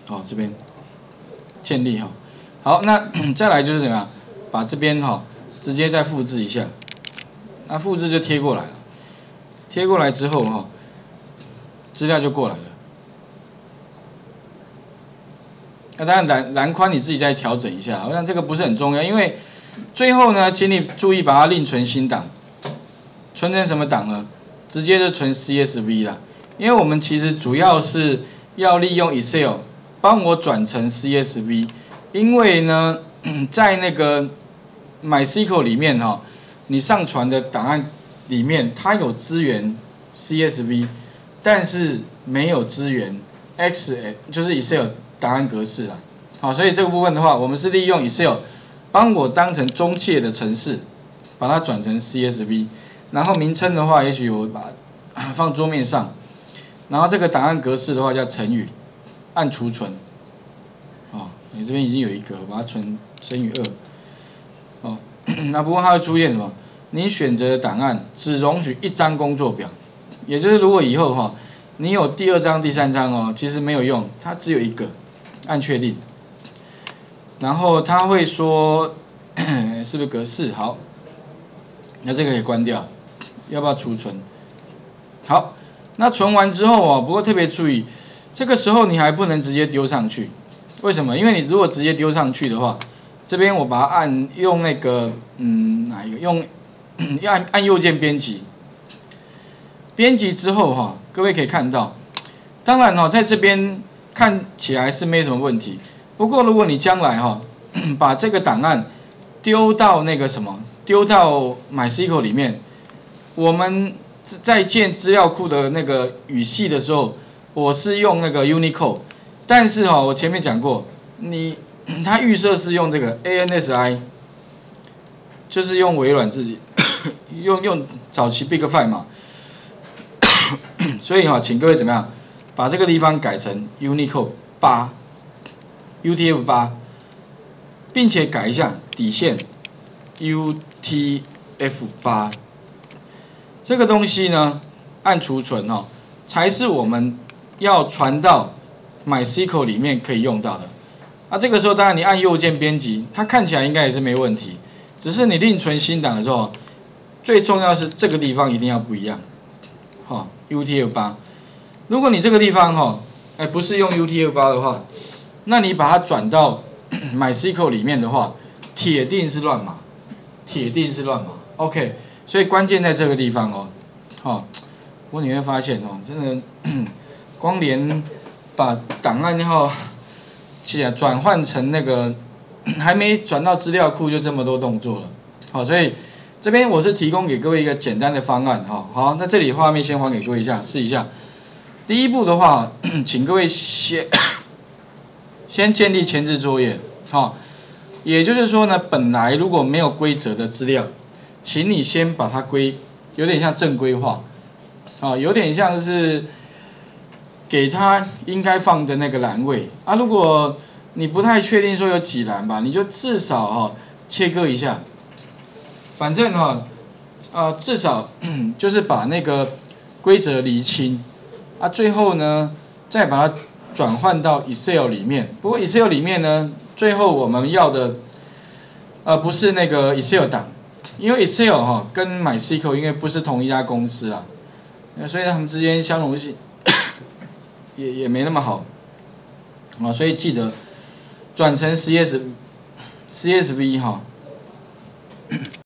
好，这边建立哈。好，那再来就是怎么样，把这边哈直接再复制一下，那复制就贴过来了，贴过来之后哈，资料就过来了。那当然栏宽你自己再调整一下，我想这个不是很重要，因为最后呢，请你注意把它另存新档，存成什么档呢？直接就存 CSV 啦，因为我们其实主要是要利用 Excel 帮我转成 CSV， 因为呢，在那个 MySQL 里面哈，你上传的档案里面它有支援 CSV， 但是没有支援 就是 Excel 档案格式啊。好，所以这个部分的话，我们是利用 Excel 帮我当成中介的程式，把它转成 CSV。然后名称的话，也许我把它放桌面上，然后这个档案格式的话叫成语，按储存。哦，你这边已经有一个，把它乘以2。哦，那不过它会出现什么？你选择的档案只容许1张工作表，也就是如果以后哈，你有第2张、第3张哦，其实没有用，它只有1个，按确定。然后它会说是不是格式？好，那这个可以关掉。要不要储存？好，那存完之后哦，不过特别注意，这个时候你还不能直接丢上去。为什么？因为你如果直接丢上去的话，这边我把它用那个哪一个？用按右键编辑。编辑之后哈，各位可以看到，当然哈，在这边看起来是没什么问题。不过如果你将来哈，把这个档案丢到那个什么，丢到 MySQL 里面。我们在建资料库的那个语系的时候，我是用那个 Unicode， 但是我前面讲过，它预设是用这个 ANSI， 就是用微软自己用早期 Big File 嘛，所以请各位怎么样，把这个地方改成 Unicode 8 UTF 8，并且改一下底线 UTF 8。这个东西呢，按储存才是我们要传到 MySQL 里面可以用到的。那这个时候，当然你按右键编辑，它看起来应该也是没问题。只是你另存新档的时候，最重要是这个地方一定要不一样。UTF 8，如果你这个地方不是用 UTF 8的话，那你把它转到 MySQL 里面的话，铁定是乱码，铁定是乱码。OK。所以关键在这个地方不过你会发现真的，光连把档案转换成那个还没转到资料库就这么多动作了，所以这边我是提供给各位一个简单的方案好，那这里画面先还给各位一下，试一下。第一步的话，请各位先建立前置作业，也就是说呢，本来如果没有规则的资料。请你先把它有点像正规化，有点像是给它应该放的那个栏位啊。如果你不太确定说有几栏吧，你就至少切割一下，反正至少就是把那个规则厘清啊。最后呢，再把它转换到 Excel 里面。不过 Excel 里面呢，最后我们要的不是那个 Excel 档。因为 Excel 跟 MySQL 因为不是同一家公司啊，所以他们之间相容性也没那么好所以记得转成 CSV